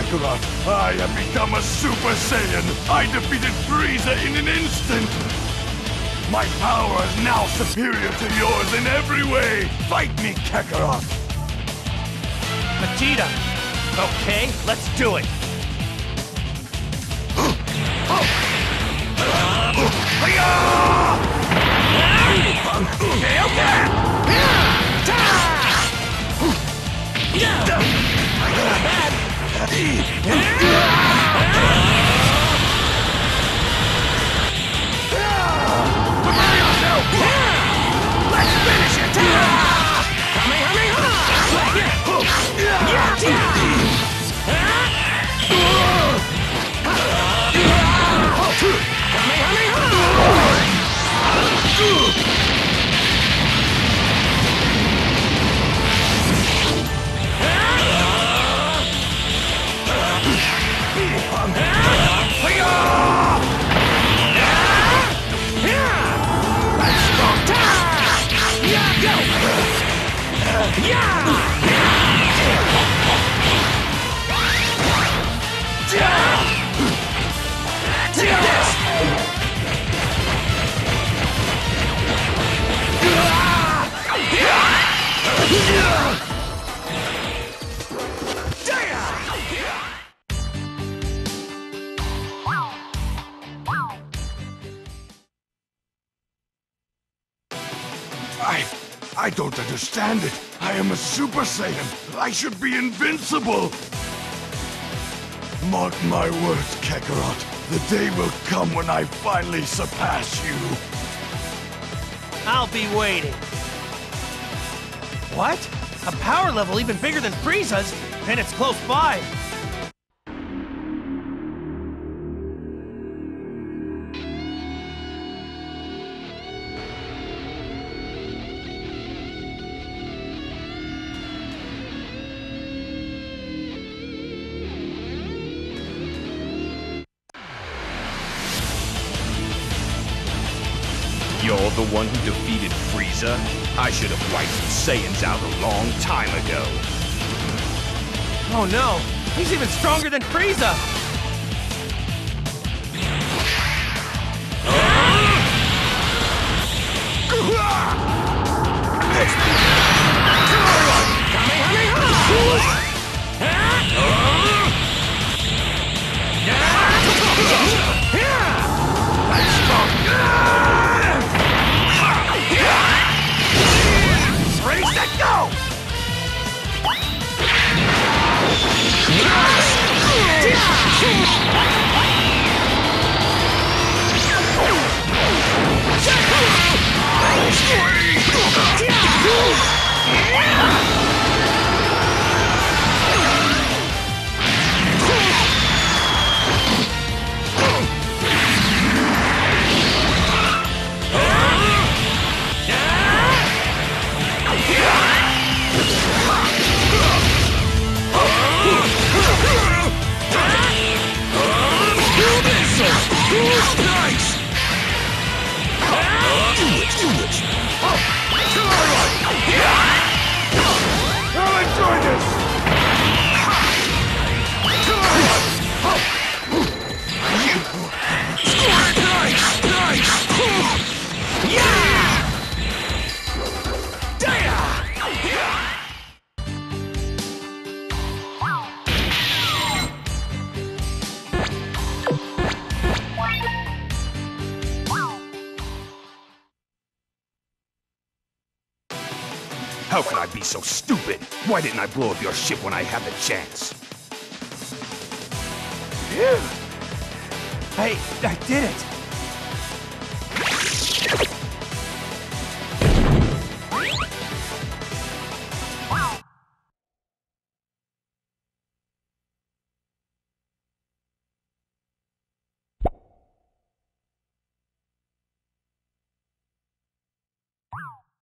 Kakarot. I have become a Super Saiyan. I defeated Frieza in an instant. My power is now superior to yours in every way. Fight me, Kakarot. Vegeta. Okay, let's do it. Let's finish it! I don't understand it. I am a Super Saiyan. I should be invincible. Mark my words, Kakarot. The day will come when I finally surpass you. I'll be waiting. What? A power level even bigger than Frieza's? And it's close by. You're the one who defeated Frieza? I should have wiped the Saiyans out a long time ago. Oh no! He's even stronger than Frieza! Raise that go! Nice! I'll enjoy this! Nice! Nice! Yeah! How could I be so stupid? Why didn't I blow up your ship when I had the chance? I did it!